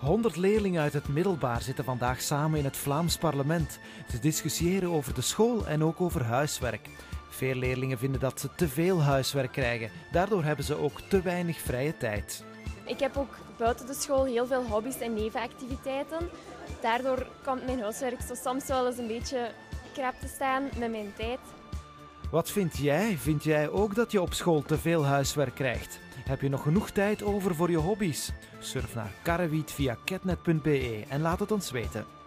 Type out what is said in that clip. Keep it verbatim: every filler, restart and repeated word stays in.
Honderd leerlingen uit het middelbaar zitten vandaag samen in het Vlaams parlement te discussiëren over de school en ook over huiswerk. Veel leerlingen vinden dat ze te veel huiswerk krijgen. Daardoor hebben ze ook te weinig vrije tijd. Ik heb ook buiten de school heel veel hobby's en nevenactiviteiten. Daardoor komt mijn huiswerk zo soms wel eens een beetje krap te staan met mijn tijd. Wat vind jij? Vind jij ook dat je op school te veel huiswerk krijgt? Heb je nog genoeg tijd over voor je hobby's? Surf naar Karrewiet via ketnet punt be en laat het ons weten.